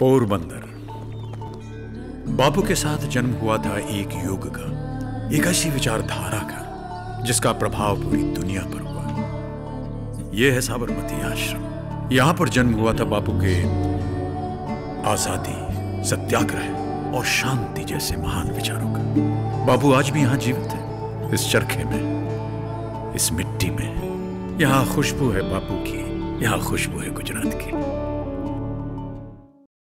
पोरबंदर। बापू के साथ जन्म हुआ था एक युग का, एक ऐसी विचारधारा का जिसका प्रभाव पूरी दुनिया पर हुआ। यह है साबरमती आश्रम। यहां पर जन्म हुआ था बापू के आजादी, सत्याग्रह और शांति जैसे महान विचारों का। बापू आज भी यहां जीवित है, इस चरखे में, इस मिट्टी में। यहां खुशबू है बापू की, यहां खुशबू है गुजरात की।